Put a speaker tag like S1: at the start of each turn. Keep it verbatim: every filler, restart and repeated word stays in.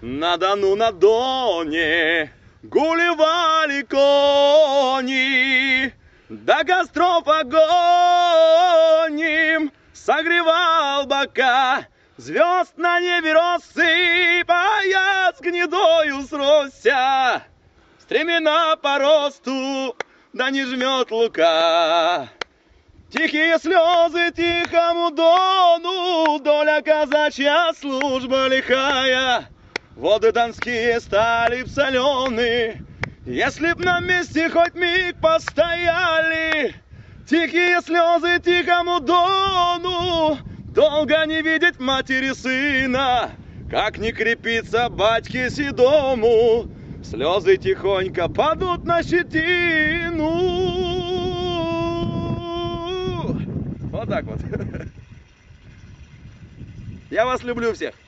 S1: На Дону, на Доне гулевали кони, до костров огонь им согревал бока. Звезд на небе рассыпая, с гнедою сросся, стремена по росту, да не жмет лука. Тихие слезы тихому Дону, доля казачья, служба лихая. Воды донские стали б солены, если б на месте хоть миг постояли. Тихие слезы тихому Дону, долго не видеть матери сына, как не крепится батьке седому, слезы тихонько падут на щетину. Вот так вот. Я вас люблю всех.